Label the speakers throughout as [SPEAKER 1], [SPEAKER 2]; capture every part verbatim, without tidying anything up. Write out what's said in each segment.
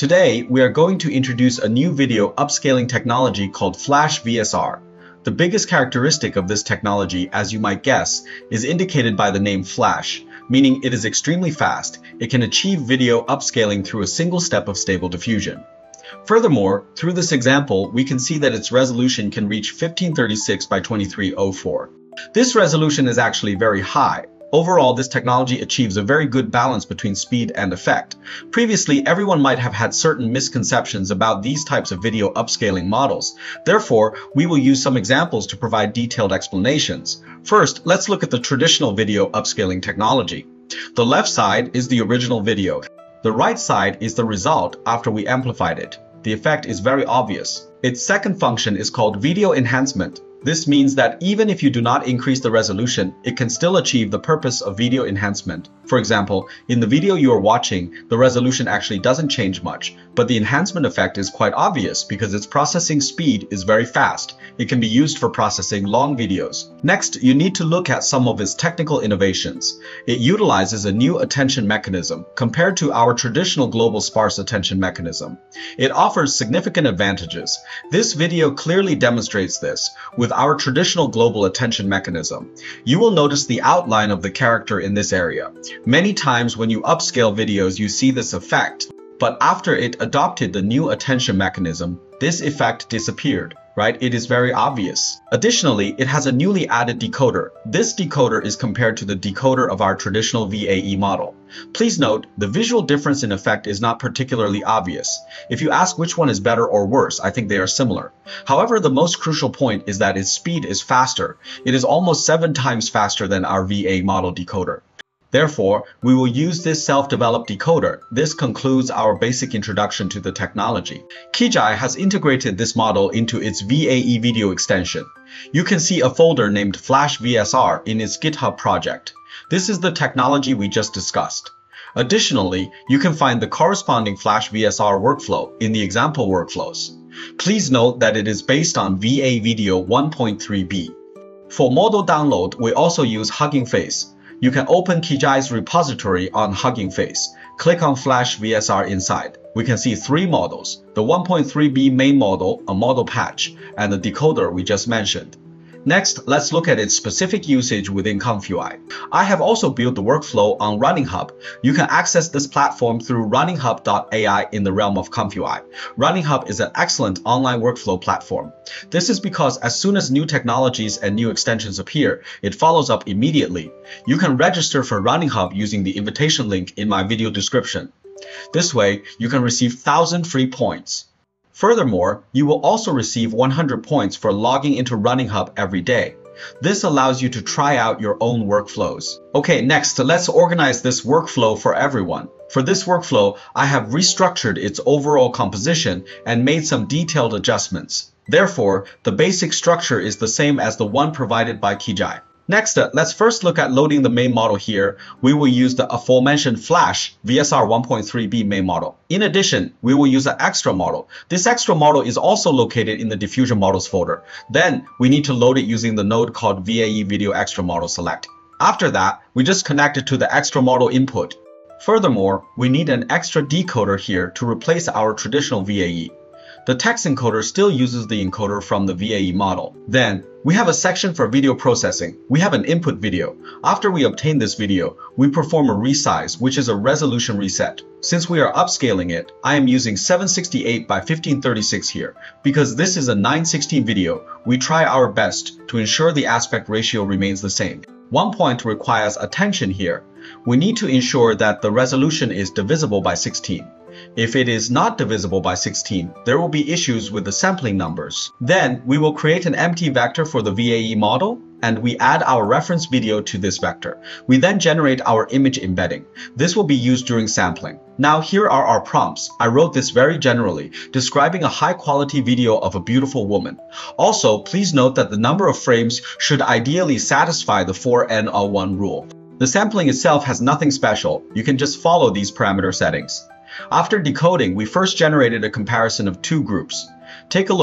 [SPEAKER 1] Today, we are going to introduce a new video upscaling technology called Flash V S R. The biggest characteristic of this technology, as you might guess, is indicated by the name Flash, meaning it is extremely fast. It can achieve video upscaling through a single step of stable diffusion. Furthermore, through this example, we can see that its resolution can reach fifteen thirty-six by twenty-three oh four. This resolution is actually very high. Overall, this technology achieves a very good balance between speed and effect. Previously, everyone might have had certain misconceptions about these types of video upscaling models. Therefore, we will use some examples to provide detailed explanations. First, let's look at the traditional video upscaling technology. The left side is the original video. The right side is the result after we amplified it. The effect is very obvious. Its second function is called video enhancement. This means that even if you do not increase the resolution, it can still achieve the purpose of video enhancement. For example, in the video you are watching, the resolution actually doesn't change much, but the enhancement effect is quite obvious because its processing speed is very fast. It can be used for processing long videos. Next, you need to look at some of its technical innovations. It utilizes a new attention mechanism compared to our traditional global sparse attention mechanism. It offers significant advantages. This video clearly demonstrates this. With our traditional global attention mechanism, you will notice the outline of the character in this area. Many times when you upscale videos, you see this effect, but after it adopted the new attention mechanism, this effect disappeared, right? It is very obvious. Additionally, it has a newly added decoder. This decoder is compared to the decoder of our traditional V A E model. Please note, the visual difference in effect is not particularly obvious. If you ask which one is better or worse, I think they are similar. However, the most crucial point is that its speed is faster. It is almost seven times faster than our V A model decoder. Therefore, we will use this self-developed decoder. This concludes our basic introduction to the technology. ComfyUI has integrated this model into its V A E video extension. You can see a folder named Flash V S R in its GitHub project. This is the technology we just discussed. Additionally, you can find the corresponding Flash V S R workflow in the example workflows. Please note that it is based on V A Video one point three b. For model download, we also use Hugging Face. You can open ComfyUI's repository on Hugging Face. Click on Flash V S R inside. We can see three models, the one point three b main model, a model patch, and the decoder we just mentioned. Next, let's look at its specific usage within ComfyUI. I have also built the workflow on Running Hub. You can access this platform through running hub dot A I in the realm of ComfyUI. Running Hub is an excellent online workflow platform. This is because as soon as new technologies and new extensions appear, it follows up immediately. You can register for Running Hub using the invitation link in my video description. This way, you can receive one thousand free points. Furthermore, you will also receive one hundred points for logging into Running Hub every day. This allows you to try out your own workflows. Okay, next, let's organize this workflow for everyone. For this workflow, I have restructured its overall composition and made some detailed adjustments. Therefore, the basic structure is the same as the one provided by ComfyUI. Next, uh, let's first look at loading the main model here. We will use the aforementioned Flash V S R one point three b main model. In addition, we will use an extra model. This extra model is also located in the Diffusion models folder. Then, we need to load it using the node called V A E Video Extra Model Select. After that, we just connect it to the extra model input. Furthermore, we need an extra decoder here to replace our traditional V A E. The text encoder still uses the encoder from the V A E model. Then, we have a section for video processing. We have an input video. After we obtain this video, we perform a resize, which is a resolution reset. Since we are upscaling it, I am using seven sixty-eight by fifteen thirty-six here. Because this is a nine sixteen video, we try our best to ensure the aspect ratio remains the same. One point requires attention here. We need to ensure that the resolution is divisible by sixteen. If it is not divisible by sixteen, there will be issues with the sampling numbers. Then, we will create an empty vector for the V A E model, and we add our reference video to this vector. We then generate our image embedding. This will be used during sampling. Now, here are our prompts. I wrote this very generally, describing a high-quality video of a beautiful woman. Also, please note that the number of frames should ideally satisfy the four N L one rule. The sampling itself has nothing special. You can just follow these parameter settings. After decoding, we first generated a comparison of two groups. Take a look.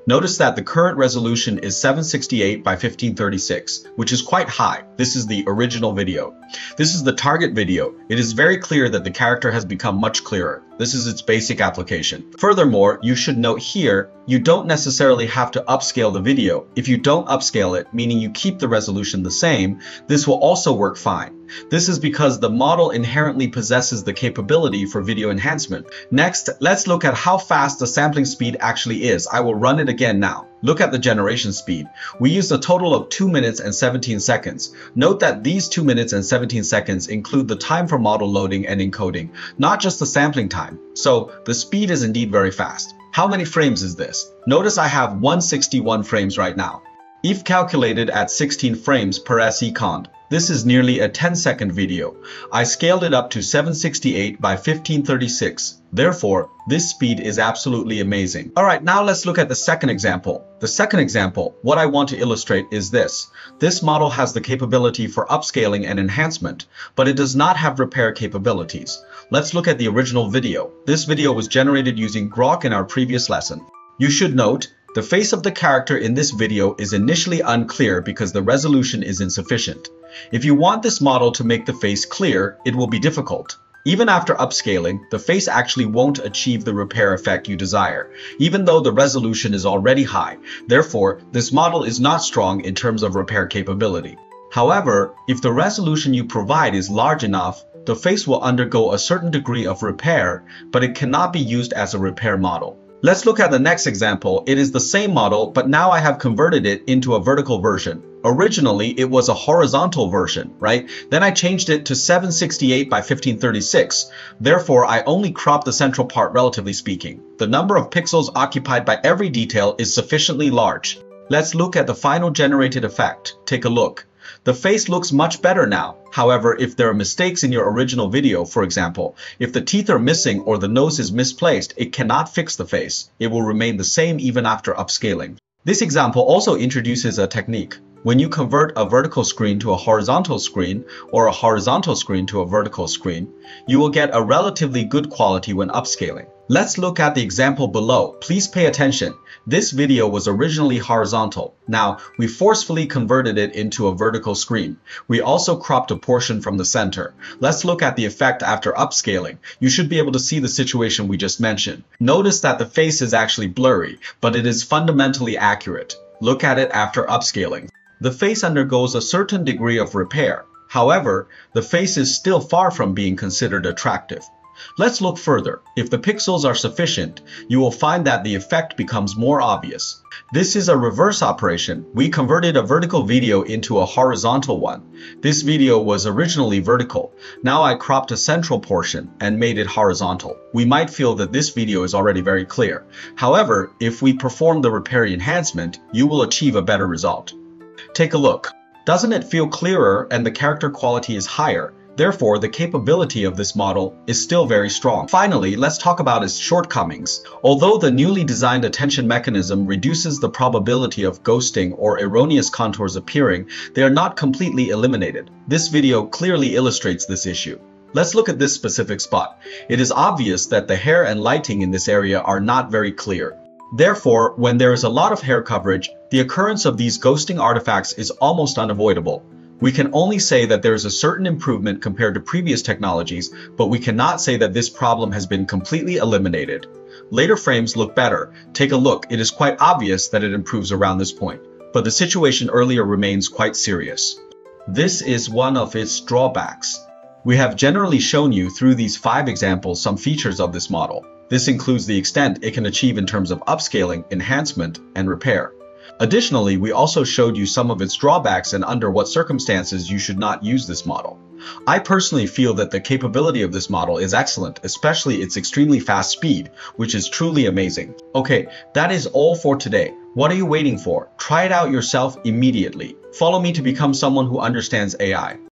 [SPEAKER 1] Notice that the current resolution is seven sixty-eight by fifteen thirty-six, which is quite high. This is the original video. This is the target video. It is very clear that the character has become much clearer. This is its basic application. Furthermore, you should note here, you don't necessarily have to upscale the video. If you don't upscale it, meaning you keep the resolution the same, this will also work fine. This is because the model inherently possesses the capability for video enhancement. Next, let's look at how fast the sampling speed actually is. I will run it again now. Look at the generation speed. We used a total of two minutes and seventeen seconds. Note that these two minutes and seventeen seconds include the time for model loading and encoding, not just the sampling time. So the speed is indeed very fast. How many frames is this? Notice I have one hundred sixty-one frames right now. If calculated at sixteen frames per second, this is nearly a ten second video. I scaled it up to seven sixty-eight by fifteen thirty-six. Therefore, this speed is absolutely amazing. Alright, now let's look at the second example. The second example, what I want to illustrate is this. This model has the capability for upscaling and enhancement, but it does not have repair capabilities. Let's look at the original video. This video was generated using Grok in our previous lesson. You should note, the face of the character in this video is initially unclear because the resolution is insufficient. If you want this model to make the face clear, it will be difficult. Even after upscaling, the face actually won't achieve the repair effect you desire, even though the resolution is already high. Therefore, this model is not strong in terms of repair capability. However, if the resolution you provide is large enough, the face will undergo a certain degree of repair, but it cannot be used as a repair model. Let's look at the next example. It is the same model, but now I have converted it into a vertical version. Originally, it was a horizontal version, right? Then I changed it to seven sixty-eight by fifteen thirty-six. Therefore, I only cropped the central part relatively speaking. The number of pixels occupied by every detail is sufficiently large. Let's look at the final generated effect. Take a look. The face looks much better now. However, if there are mistakes in your original video, for example, if the teeth are missing or the nose is misplaced, it cannot fix the face. It will remain the same even after upscaling. This example also introduces a technique. When you convert a vertical screen to a horizontal screen or a horizontal screen to a vertical screen, you will get a relatively good quality when upscaling. Let's look at the example below. Please pay attention. This video was originally horizontal. Now, we forcefully converted it into a vertical screen. We also cropped a portion from the center. Let's look at the effect after upscaling. You should be able to see the situation we just mentioned. Notice that the face is actually blurry, but it is fundamentally accurate. Look at it after upscaling. The face undergoes a certain degree of repair. However, the face is still far from being considered attractive. Let's look further. If the pixels are sufficient, you will find that the effect becomes more obvious. This is a reverse operation. We converted a vertical video into a horizontal one. This video was originally vertical. Now I cropped a central portion and made it horizontal. We might feel that this video is already very clear. However, if we perform the repair enhancement, you will achieve a better result. Take a look. Doesn't it feel clearer and the character quality is higher? Therefore, the capability of this model is still very strong. Finally, let's talk about its shortcomings. Although the newly designed attention mechanism reduces the probability of ghosting or erroneous contours appearing, they are not completely eliminated. This video clearly illustrates this issue. Let's look at this specific spot. It is obvious that the hair and lighting in this area are not very clear. Therefore, when there is a lot of hair coverage, the occurrence of these ghosting artifacts is almost unavoidable. We can only say that there is a certain improvement compared to previous technologies, but we cannot say that this problem has been completely eliminated. Later frames look better. Take a look. It is quite obvious that it improves around this point, but the situation earlier remains quite serious. This is one of its drawbacks. We have generally shown you through these five examples some features of this model. This includes the extent it can achieve in terms of upscaling, enhancement, and repair. Additionally, we also showed you some of its drawbacks and under what circumstances you should not use this model. I personally feel that the capability of this model is excellent, especially its extremely fast speed, which is truly amazing. Okay, that is all for today. What are you waiting for? Try it out yourself immediately. Follow me to become someone who understands A I.